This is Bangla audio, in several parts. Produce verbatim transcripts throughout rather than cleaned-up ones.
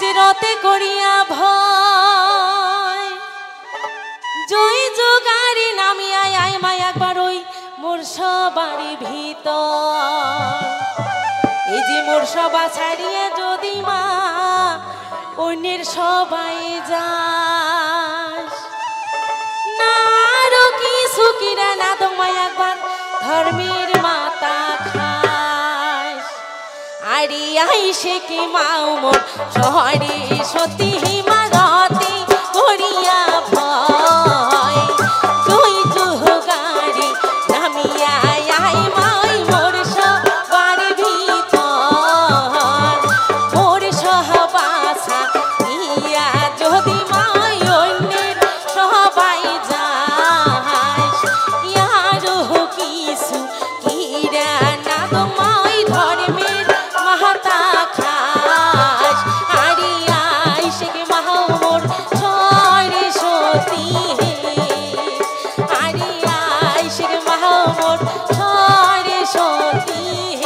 যে রতে করিয়া ভয় জয় যোগারি নামিয়া আয় মা একবার ওই মোর সবারই ভিতর এই যে মোর সবা ছাড়িয়ে যদি মা অন্যের সবাই যাস না আরো কি সুকিরা না তোমায় একবার ধর্মের মাতা খাস আরে আইসে কি মাও মোর শহরে সতী হিমারতি করিয়া ভয় তুই তুগারি নামিয়া আই মাই মোর সবার ভিতর মোর সহবাসা ইয়া যদি মাই অন্যের সবাই যাস ইয়ারো কিছু কিরা না তোমায় ধর্মের মাতা খাস আরে আইসে কি মাও মোর ছড়ে সতী আরে আইসে কি মাও মোর ছড়ে সতী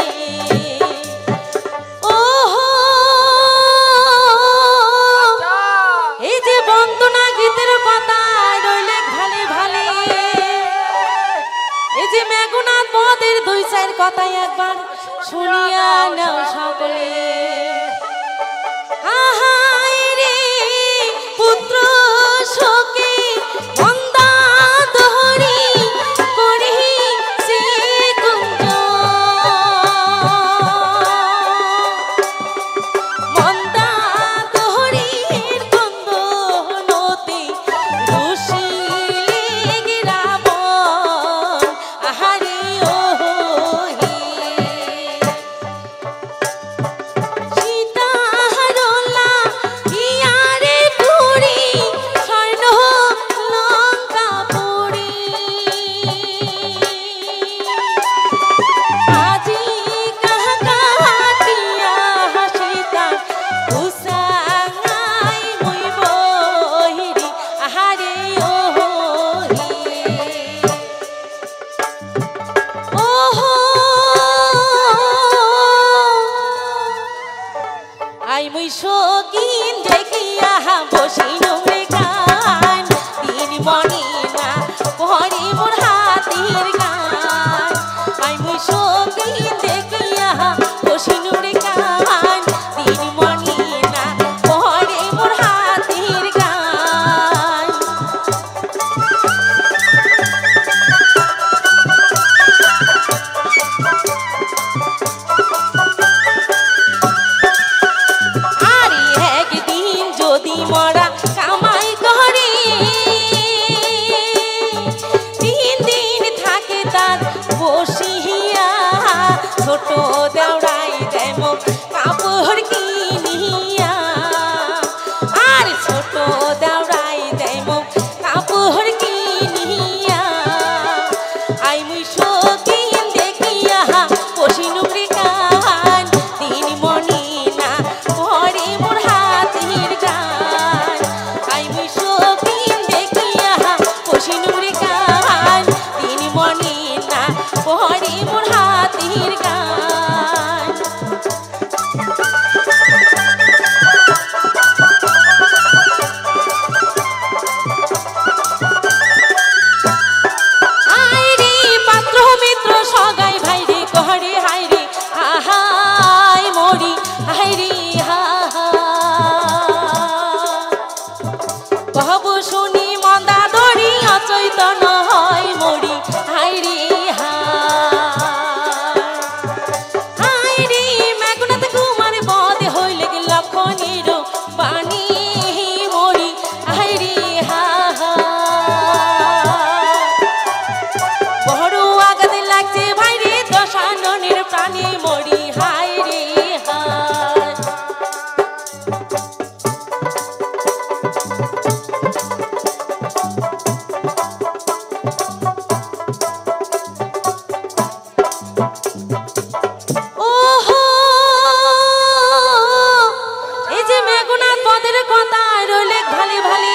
ওহো এই যে বন্দনা গীতের কথা রইলে ভালে ভালে এই যে মেঘনাথ পদের দুই চার কথা একবার শুনিয়া নাও সকলে আহাই রে পুত্র শোকে মন্দা দহরি করি সে কুঞ্জ মন্দা দহরির কুন্দ নতে রুশিলে রাবণ আহারে ও হে সীতাহারলা ইয়ারে পুরি স্বর্ণ লঙ্কা পুরি আজি কাহা কাটিয়া সীতা উসাঙাই মুই বহিরি আহারে ও হে ওহো আই মুই শোকিন দেখিয়া বসি নোংরে গান তিন মনে না পরে মোর হাতির গান আই মুই শোকিন দেখিয়া বসি নোংরে গান তিন মনে না পরে মোর হাতির গান আরে একদিন যদি মরা কামাই করে তিন দিন থাকে তার বসিয়া ছোট দেওড়াই দেব কাপড় কিনিয়া আর ছোট দেওড়াই দেব কাপড় কিনিয়া আই মুই শোকিন দেখিয়া বসি নুকরি গান তিন মনি না পরে মোর হাতির গান আই মুই শোকিন দেখিয়া বসি নুকরি গান তিন মনি না পরে মোর হাতির গান আইরে পাত্র মিত্র সগাই ভাইরে কহরে হাইরে আহাই মরি হাইরে হাহা কহবো শুনি মন্দা দড়ি অচৈতন্য হয় মরি হাইরে হা হাইরে মেঘনাথ কুমার বদে হইলে কি লক্ষণের বাণী মরি হাইরে হাহা বড় আঘাতে লাগছে ভাইরে দশাননের প্রাণী মরি হাইরে হায় ওহো এই যে মেঘনাথ পদের কথা রইলে ভালে ভালে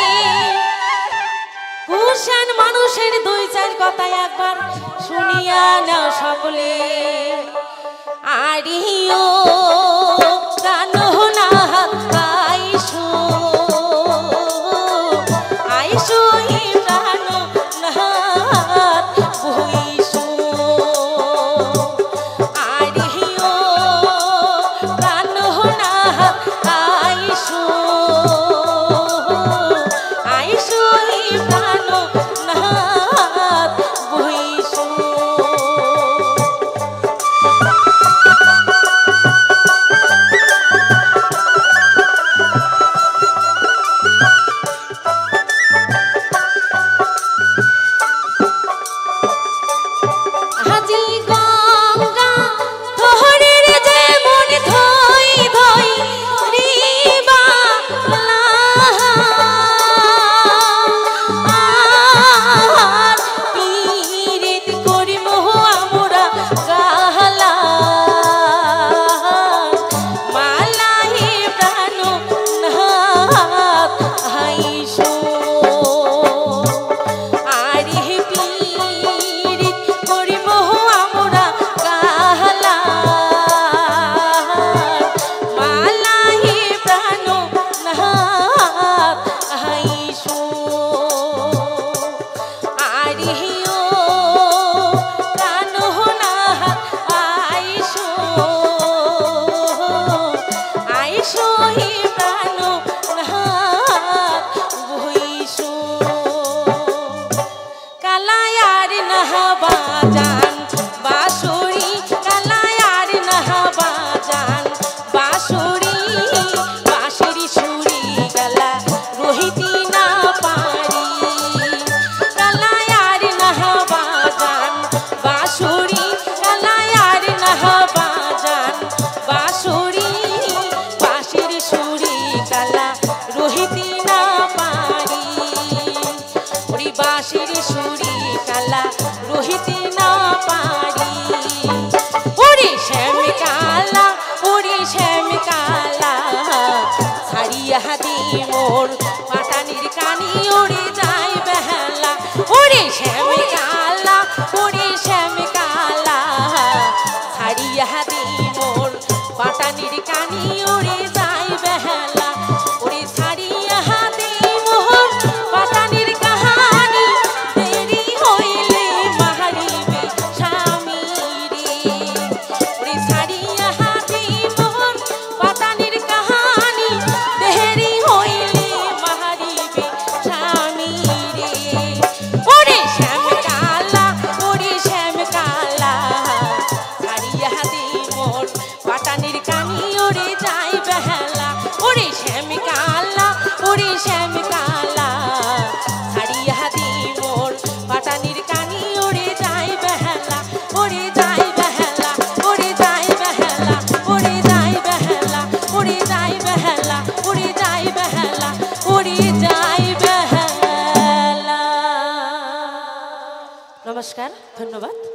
কুশান মানুষের দুই চার কথা একবার শুনিয়া নাও সকলে আরিও কানো না নমস্কার, ধন্যবাদ।